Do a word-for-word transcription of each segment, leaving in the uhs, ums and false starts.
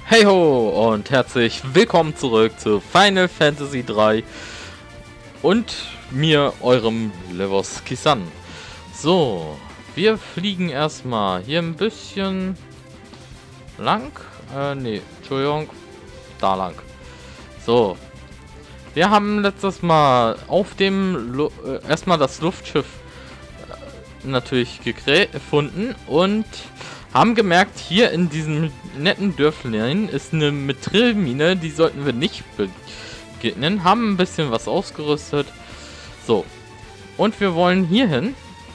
Hey ho und herzlich willkommen zurück zu Final Fantasy drei und mir, eurem Levos-Kisan. So, wir fliegen erstmal hier ein bisschen lang. Äh, nee, Entschuldigung, da lang. So, wir haben letztes Mal auf dem Lu äh, erstmal das Luftschiff äh, natürlich gefunden und haben gemerkt, hier in diesem netten Dörflein ist eine Mithril-Mine, die sollten wir nicht begegnen. Haben ein bisschen was ausgerüstet. So. Und wir wollen hier hin.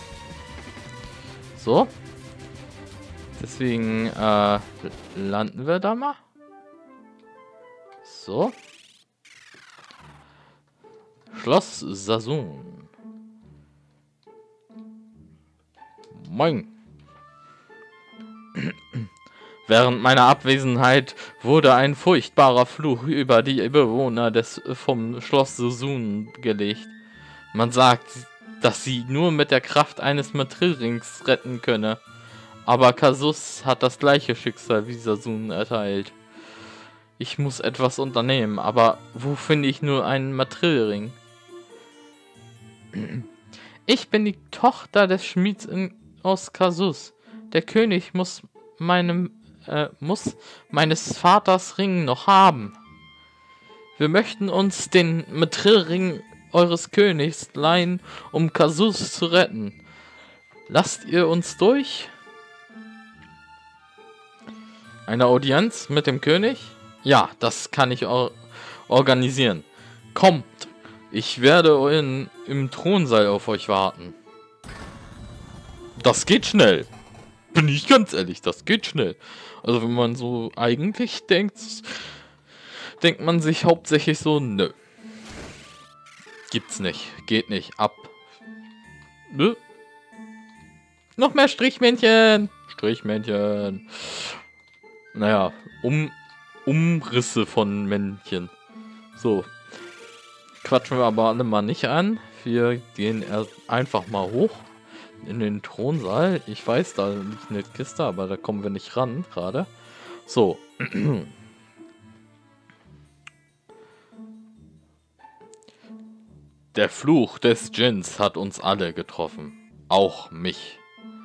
So. Deswegen äh, landen wir da mal. So. Schloss Sazun. Moin. Während meiner Abwesenheit wurde ein furchtbarer Fluch über die Bewohner des vom Schloss Sazun gelegt. Man sagt, dass sie nur mit der Kraft eines Mithril-Rings retten könne. Aber Kasus hat das gleiche Schicksal wie Sazun erteilt. Ich muss etwas unternehmen, aber wo finde ich nur einen Mithril-Ring? Ich bin die Tochter des Schmieds in, aus Kasus. Der König muss meinem äh, muss meines Vaters Ring noch haben. Wir möchten uns den Mithril-Ring eures Königs leihen, um Kasus zu retten. Lasst ihr uns durch? Eine Audienz mit dem König? Ja, das kann ich or organisieren. Kommt, ich werde in, im Thronsaal auf euch warten. Das geht schnell. Bin ich ganz ehrlich, das geht schnell. Also wenn man so eigentlich denkt, denkt man sich hauptsächlich so, nö. Gibt's nicht, geht nicht, ab. Nö. Noch mehr Strichmännchen. Strichmännchen. Naja, um, Umrisse von Männchen. So. Quatschen wir aber alle mal nicht an. Wir gehen erst einfach mal hoch. In den Thronsaal. Ich weiß, da liegt eine Kiste, aber da kommen wir nicht ran gerade. So. Der Fluch des Djinns hat uns alle getroffen. Auch mich.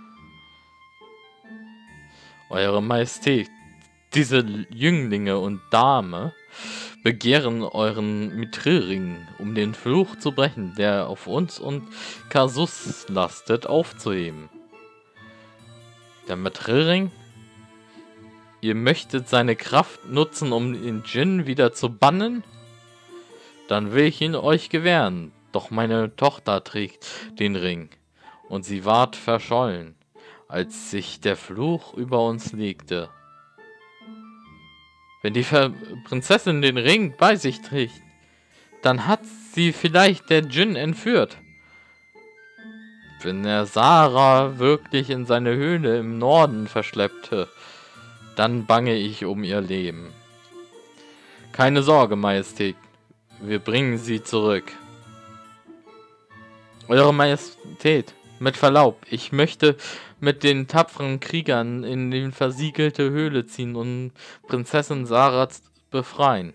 Eure Majestät, diese Jünglinge und Dame begehren euren Mithril-Ring, um den Fluch zu brechen, der auf uns und Kasus lastet, aufzuheben. Der Mithril-Ring? Ihr möchtet seine Kraft nutzen, um den Djinn wieder zu bannen? Dann will ich ihn euch gewähren. Doch meine Tochter trägt den Ring und sie ward verschollen, als sich der Fluch über uns legte. Wenn die Ver Prinzessin den Ring bei sich trägt, dann hat sie vielleicht der Djinn entführt. Wenn er Sarah wirklich in seine Höhle im Norden verschleppte, dann bange ich um ihr Leben. Keine Sorge, Majestät, wir bringen sie zurück. Eure Majestät, mit Verlaub, ich möchte mit den tapferen Kriegern in die versiegelte Höhle ziehen und Prinzessin Sarah befreien.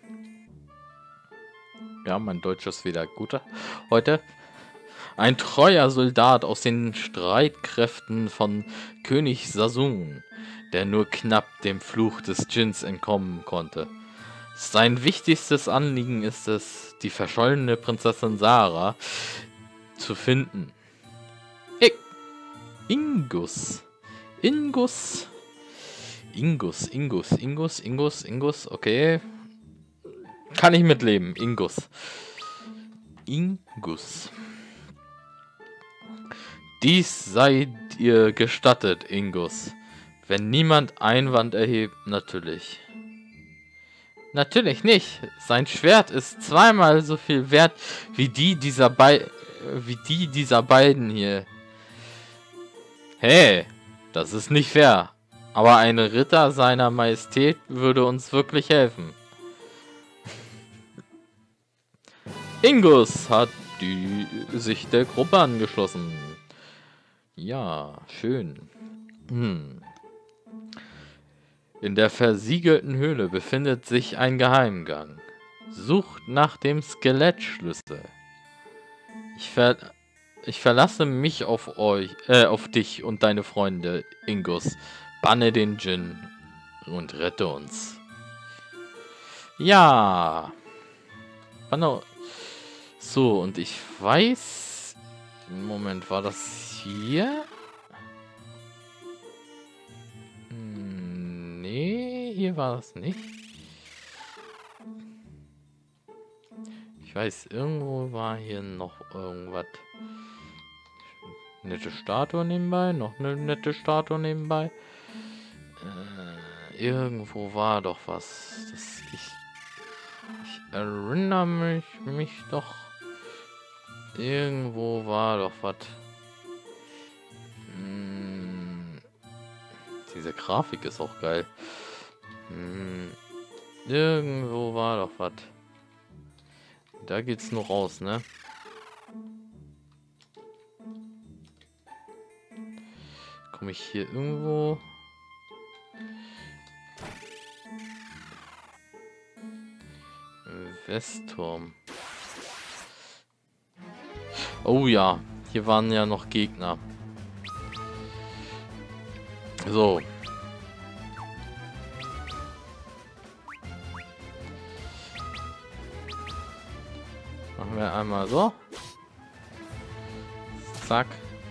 Ja, mein Deutsch ist wieder gut heute. Ein treuer Soldat aus den Streitkräften von König Sazun, der nur knapp dem Fluch des Djinns entkommen konnte. Sein wichtigstes Anliegen ist es, die verschollene Prinzessin Sarah zu finden. Ich Ingus. Ingus. Ingus, Ingus, Ingus, Ingus, Ingus, okay. Kann ich mitleben, Ingus. Ingus. Dies sei dir gestattet, Ingus. Wenn niemand Einwand erhebt, natürlich. Natürlich nicht. Sein Schwert ist zweimal so viel wert wie die dieser bei wie die dieser beiden hier. Hey, das ist nicht fair. Aber ein Ritter seiner Majestät würde uns wirklich helfen. Ingus hat die, sich der Gruppe angeschlossen. Ja, schön. Hm. In der versiegelten Höhle befindet sich ein Geheimgang. Sucht nach dem Skelettschlüssel. Ich, ver ich verlasse mich auf euch, äh, auf dich und deine Freunde, Ingus. Banne den Djinn und rette uns. Ja. Banne. So, und ich weiß... Moment, war das hier? Hm, nee, hier war das nicht. Ich weiß, irgendwo war hier noch irgendwas. Nette Statue nebenbei, noch eine nette Statue nebenbei. Äh, irgendwo war doch was. Das ich, ich erinnere mich, mich doch. Irgendwo war doch was. Hm, diese Grafik ist auch geil. Hm, irgendwo war doch was. Da geht's nur raus, ne? Komme ich hier irgendwo? Westturm. Oh ja, hier waren ja noch Gegner. So. Machen wir einmal so. Zack.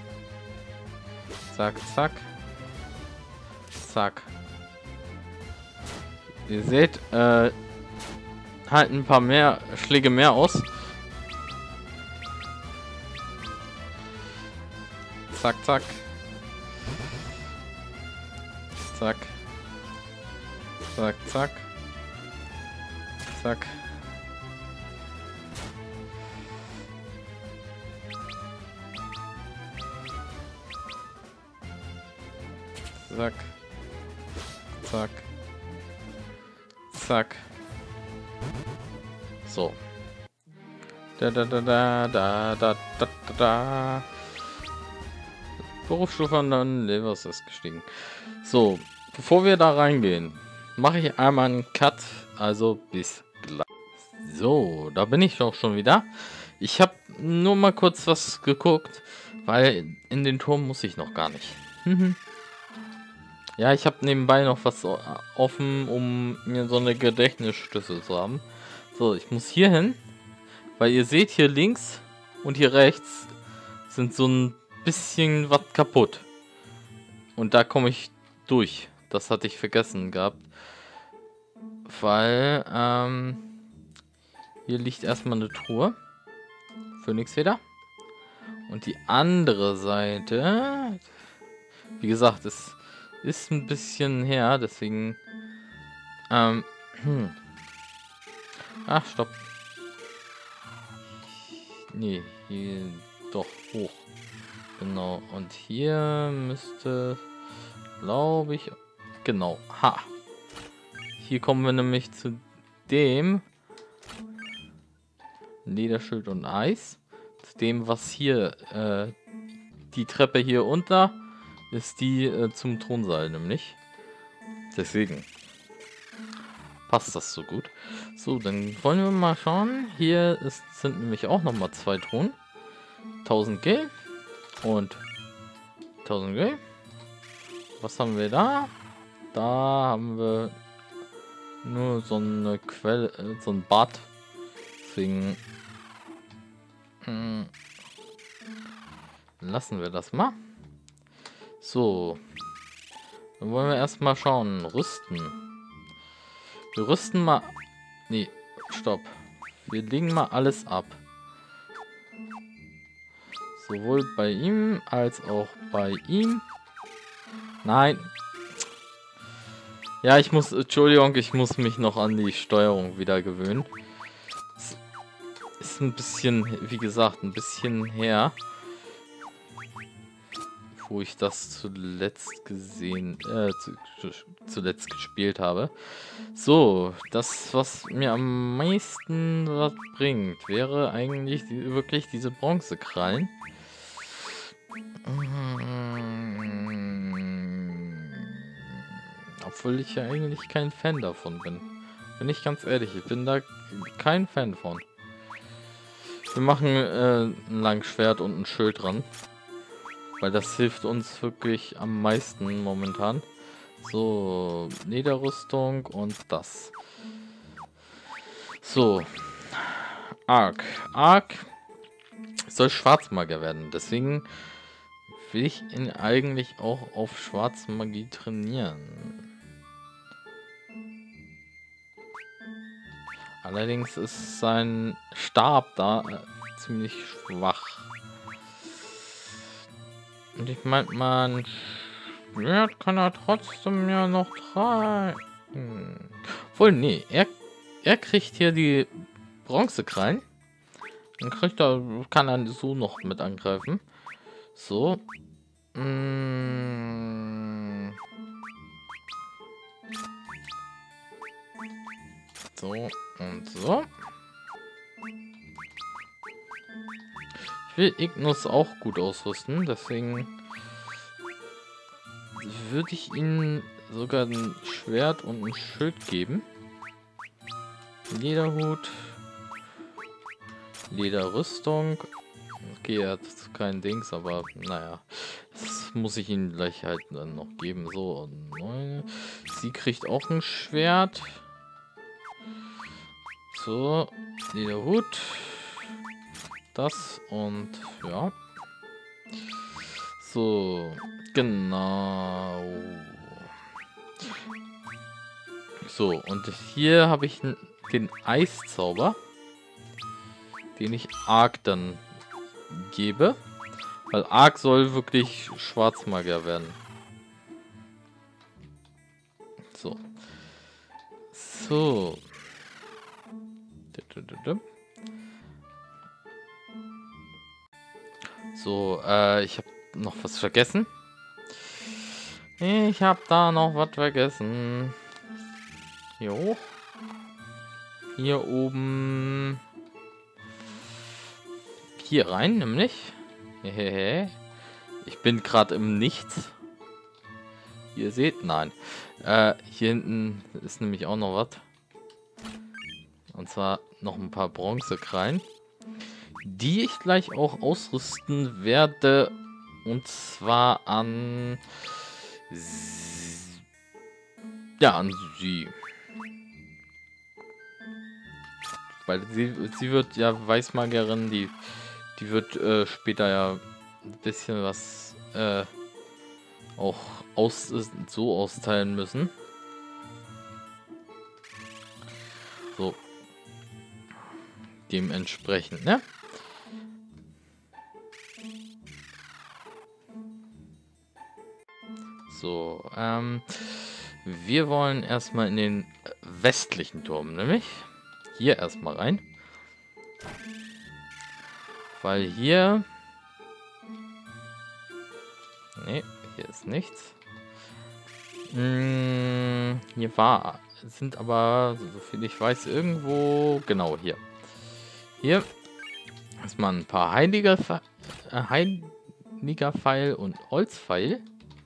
Zack, zack. Zack. Ihr seht, äh, halten ein paar mehr Schläge mehr aus. Zack, zack. Zack. Zack, zack. Zack. Zack. Zack. Zack. So. Da da da da da da da da. Berufsstufe und dann Levels ist gestiegen. So, bevor wir da reingehen, mache ich einmal einen Cut. Also bis gleich. So, da bin ich auch schon wieder. Ich habe nur mal kurz was geguckt, weil in den Turm muss ich noch gar nicht. Ja, ich habe nebenbei noch was offen, um mir so eine Gedächtnisstütze zu haben. So, ich muss hier hin, weil ihr seht hier links und hier rechts sind so ein bisschen was kaputt. Und da komme ich durch. Das hatte ich vergessen gehabt. Weil, ähm, hier liegt erstmal eine Truhe. Phönixfeder. Und die andere Seite, wie gesagt, es ist ein bisschen her, deswegen, ähm, hm. Ach, stopp. Nee, hier doch hoch. Genau, und hier müsste, glaube ich, genau, ha. Hier kommen wir nämlich zu dem Lederschild und Eis. Zu dem, was hier, äh, die Treppe hier unter ist die äh, zum Thronsaal nämlich. Deswegen passt das so gut. So, dann wollen wir mal schauen. Hier ist, sind nämlich auch noch mal zwei Thronen. tausend Gil und tausend Gil. Was haben wir da? Da haben wir nur so eine Quelle, äh, so ein Bad. Deswegen mh, lassen wir das mal. So, dann wollen wir erstmal schauen. Rüsten. Wir rüsten mal. Nee, stopp. Wir legen mal alles ab. Sowohl bei ihm als auch bei ihm. Nein. Ja, ich muss, Entschuldigung, ich muss mich noch an die Steuerung wieder gewöhnen. Es ist ein bisschen, wie gesagt, ein bisschen her, wo ich das zuletzt gesehen, äh, zu, zuletzt gespielt habe. So, das, was mir am meisten was bringt, wäre eigentlich die, wirklich diese Bronzekrallen. Obwohl ich ja eigentlich kein Fan davon bin. Bin ich ganz ehrlich, ich bin da kein Fan von. Wir machen äh, ein Langschwert und ein Schild dran. Weil das hilft uns wirklich am meisten momentan. So, Lederrüstung und das. So. Arc. Arc soll Schwarzmagier werden. Deswegen will ich ihn eigentlich auch auf Schwarzmagie trainieren. Allerdings ist sein Stab da äh, ziemlich schwach. Und ich meine, man Schwert kann er trotzdem ja noch tragen. Wohl, nee, er, er kriegt hier die Bronzekrallen. Dann kriegt er, kann er so noch mit angreifen. So. Mm. So und so. Ich will Ignus auch gut ausrüsten, deswegen würde ich ihnen sogar ein Schwert und ein Schild geben. Lederhut. Lederrüstung. Okay, er hat kein Dings, aber naja. Das muss ich ihnen gleich halt dann noch geben. So, neun. Sie kriegt auch ein Schwert. So, Lederhut. Das und ja. So, genau. So, und hier habe ich den Eiszauber, den ich Arc dann gebe. Weil Arc soll wirklich Schwarzmagier werden. So. So. So, äh, ich habe noch was vergessen. Ich habe da noch was vergessen. Hier hoch. Hier oben. Hier rein, nämlich. Ich bin gerade im Nichts. Ihr seht, nein. Äh, hier hinten ist nämlich auch noch was. Und zwar noch ein paar Bronzekrallen, die ich gleich auch ausrüsten werde. Und zwar an... Ja, an sie. Weil sie, sie wird ja Weißmagierin, die, die wird äh, später ja ein bisschen was äh, auch aus, so austeilen müssen. So. Dementsprechend, ne? So, ähm, wir wollen erstmal in den westlichen Turm, nämlich hier erstmal rein. Weil hier... Ne, hier ist nichts. Hm, hier war... sind aber, so viel ich weiß, irgendwo... Genau, hier. Hier ist mal ein paar Heiliger, äh, Heiliger Pfeil und Holzpfeil.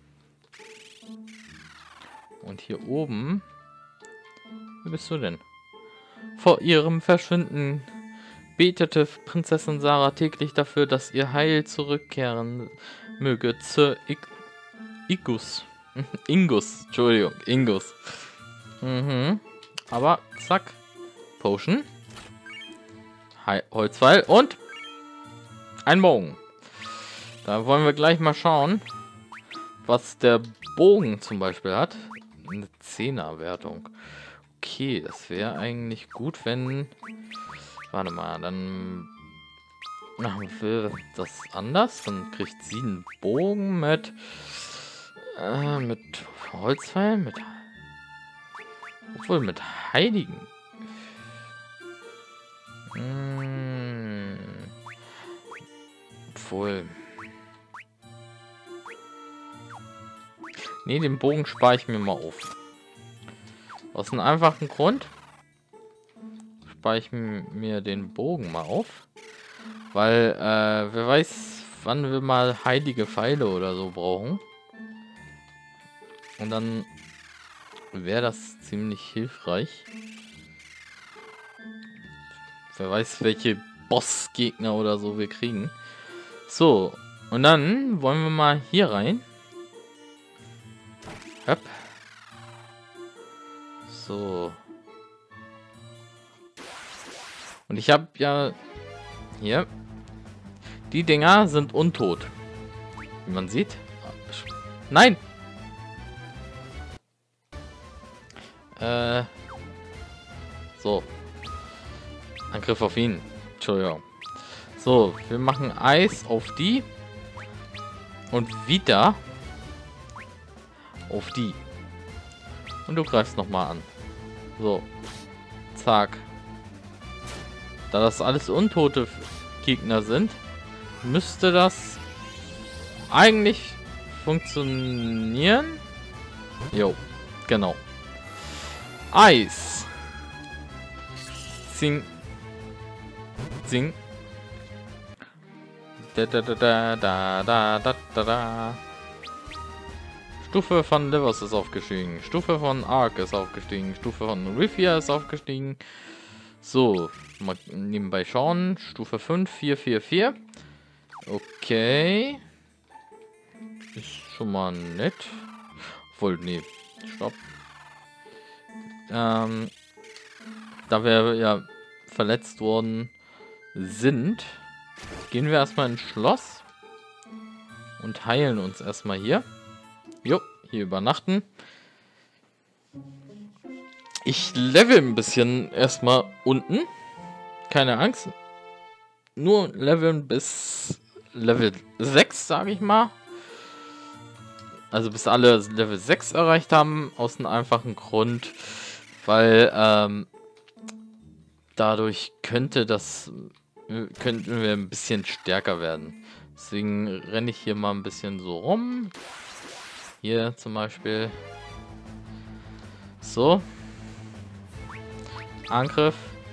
Und hier oben... Wo bist du denn? Vor ihrem Verschwinden betete Prinzessin Sarah täglich dafür, dass ihr Heil zurückkehren möge zur I Igus. Ingus, Entschuldigung, Ingus. Mhm. Aber, zack. Potion. He Holzpfeil und ein Bogen. Da wollen wir gleich mal schauen, was der Bogen zum Beispiel hat. Eine Zehner-Wertung. Okay, das wäre eigentlich gut, wenn... Warte mal, dann machen wir das anders. Dann kriegt sie einen Bogen mit... Äh, mit Holzpfeil, mit... Obwohl, mit Heiligen. Hm. Obwohl... Ne, den Bogen spare ich mir mal auf. Aus einem einfachen Grund spare ich mir den Bogen mal auf. Weil, äh, wer weiß, wann wir mal heilige Pfeile oder so brauchen. Und dann wäre das ziemlich hilfreich. Wer weiß, welche Bossgegner oder so wir kriegen. So, und dann wollen wir mal hier rein. Hopp. So. Und ich habe ja hier. Die Dinger sind untot. Wie man sieht. Nein! Äh. So. Angriff auf ihn. Entschuldigung. So, wir machen Eis auf die. Und wieder auf die. Und du greifst nochmal an. So. Zack. Da das alles untote Gegner sind, müsste das eigentlich funktionieren. Jo, genau. Eis. Zing. Zing. Da da da da da da da da da. Stufe von Livers ist aufgestiegen. Stufe von Ark ist aufgestiegen. Stufe von Rifia ist aufgestiegen. So, mal nebenbei schauen. Stufe fünf, vier, vier, vier. Okay. Ist schon mal nett. Obwohl, nee. Stopp. Ähm, da wir ja verletzt worden sind, gehen wir erstmal ins Schloss und heilen uns erstmal hier. Jo, hier übernachten. Ich level ein bisschen erstmal unten. Keine Angst. Nur leveln bis Level sechs, sage ich mal. Also bis alle Level sechs erreicht haben. Aus einem einfachen Grund. Weil ähm, dadurch könnte das... könnten wir ein bisschen stärker werden. Deswegen renne ich hier mal ein bisschen so rum. Hier zum Beispiel. So. Angriff.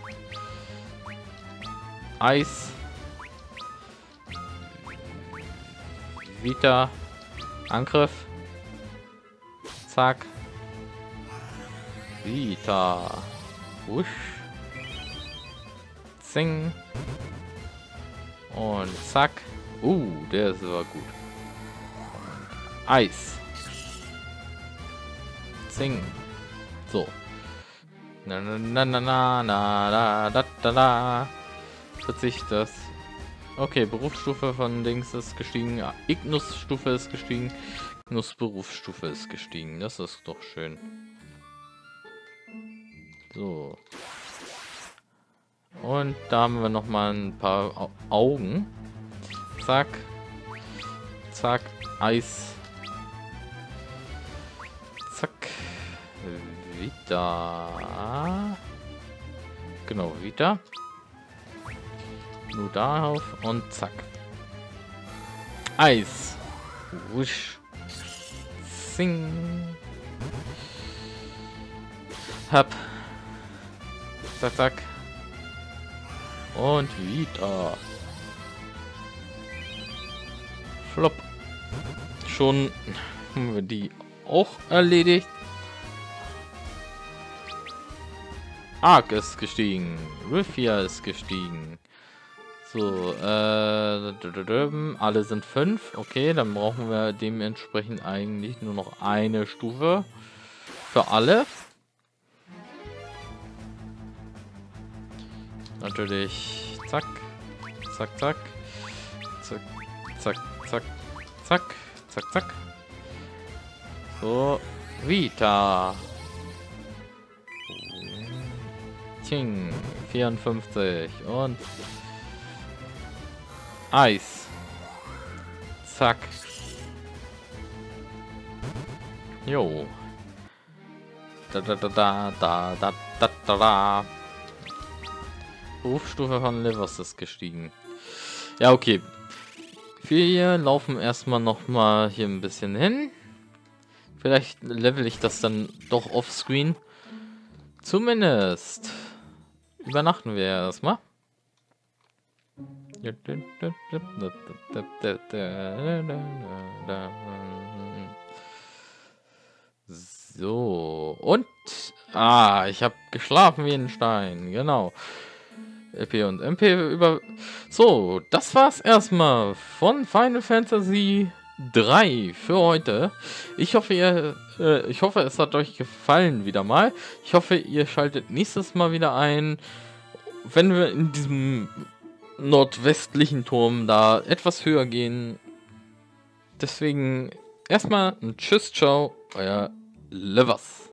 Eis. Vita. Angriff. Zack. Vita. Wusch. Zing. Und zack. Uh, der ist aber gut. Eis. Zing. So. Na na na na na na da da da. Tut sich das. Okay, Berufsstufe von Dings ist gestiegen. Ignus-Stufe ist gestiegen. Ignus-Berufsstufe ist gestiegen. Das ist doch schön. So. Und da haben wir noch mal ein paar Au Augen. Zack. Zack. Eis. Zack. Wieder. Genau, wieder. Nur darauf und zack. Eis. Wusch. Zing. Hab. Zack, zack. Und wieder. Flop. Schon haben wir die auch erledigt. Ark ist gestiegen. Rifia ist gestiegen. So, äh, alle sind fünf. Okay, dann brauchen wir dementsprechend eigentlich nur noch eine Stufe für alle. Natürlich, zack, zack, zack, zack, zack, zack, zack, zack, zack. So, Vita. Ting, vierundfünfzig und Eis. Zack. Jo. Da da da da da da da da da. Berufsstufe von Livers ist gestiegen. Ja, okay. Wir laufen erstmal noch mal hier ein bisschen hin. Vielleicht level ich das dann doch offscreen. Zumindest übernachten wir erstmal. So, und... Ah, ich habe geschlafen wie ein Stein, genau. L P und M P über... So, das war's erstmal von Final Fantasy drei für heute. Ich hoffe, ihr, äh, ich hoffe, es hat euch gefallen wieder mal. Ich hoffe, ihr schaltet nächstes Mal wieder ein, wenn wir in diesem nordwestlichen Turm da etwas höher gehen. Deswegen erstmal ein Tschüss, ciao, euer Levers.